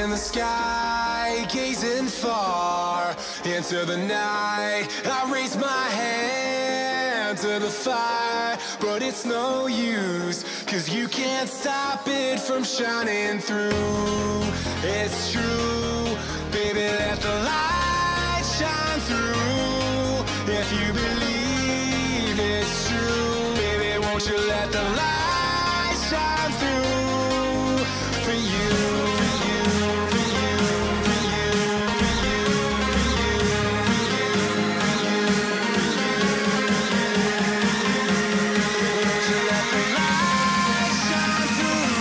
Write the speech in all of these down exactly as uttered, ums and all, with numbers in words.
in the sky, gazing far into the night. I raise my hand to the fire, but it's no use, 'cause you can't stop it from shining through. It's true, baby, let the light shine through. If you believe it's true, baby, won't you let the light shine through for you, for you, for you, for you, for you, for you, for you, for you, for you. Won't you let the light shine through?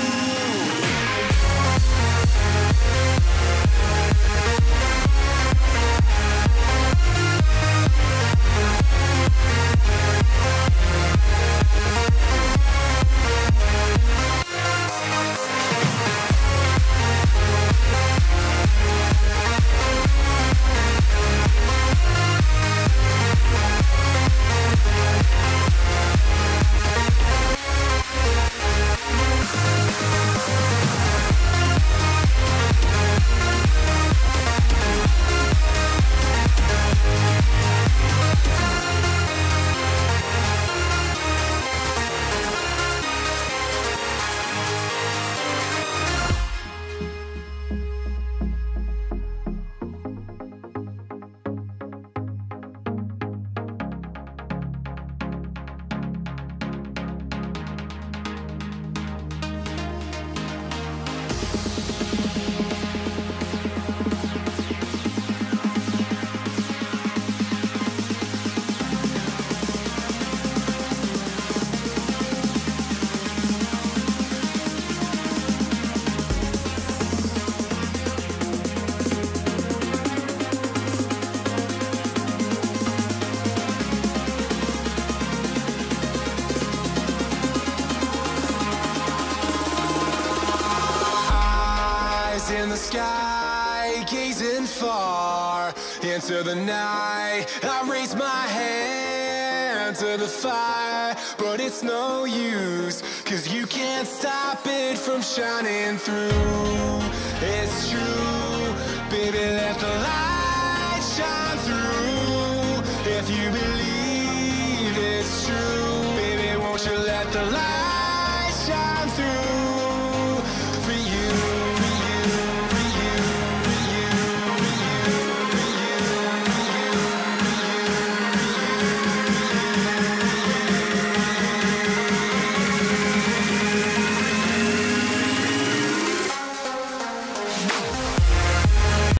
In the sky, gazing far into the night. I raise my hand to the fire, but it's no use, 'cause you can't stop it from shining through. It's true, baby, let the light shine through. If you believe it's true, baby, won't you let the light